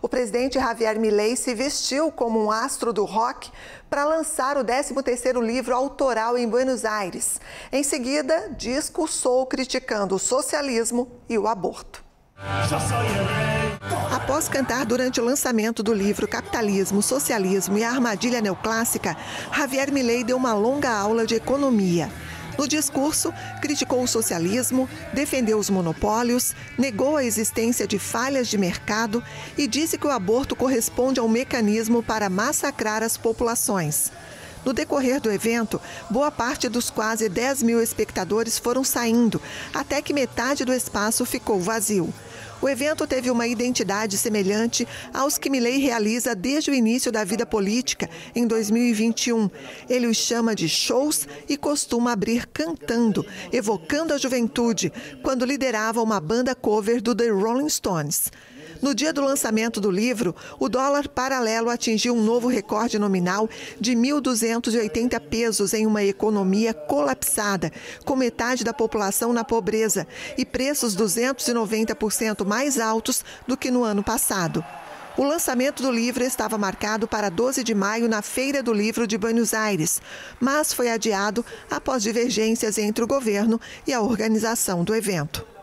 O presidente Javier Milei se vestiu como um astro do rock para lançar o 13º livro autoral em Buenos Aires. Em seguida, discursou criticando o socialismo e o aborto. Após cantar durante o lançamento do livro Capitalismo, Socialismo e a Armadilha Neoclássica, Javier Milei deu uma longa aula de economia. No discurso, criticou o socialismo, defendeu os monopólios, negou a existência de falhas de mercado e disse que o aborto corresponde a um mecanismo para massacrar as populações. No decorrer do evento, boa parte dos quase 10 mil espectadores foram saindo, até que metade do espaço ficou vazio. O evento teve uma identidade semelhante aos que Milei realiza desde o início da vida política, em 2021. Ele os chama de shows e costuma abrir cantando, evocando a juventude, quando liderava uma banda cover do The Rolling Stones. No dia do lançamento do livro, o dólar paralelo atingiu um novo recorde nominal de 1.280 pesos em uma economia colapsada, com metade da população na pobreza e preços 290% mais altos do que no ano passado. O lançamento do livro estava marcado para 12 de maio na Feira do Livro de Buenos Aires, mas foi adiado após divergências entre o governo e a organização do evento.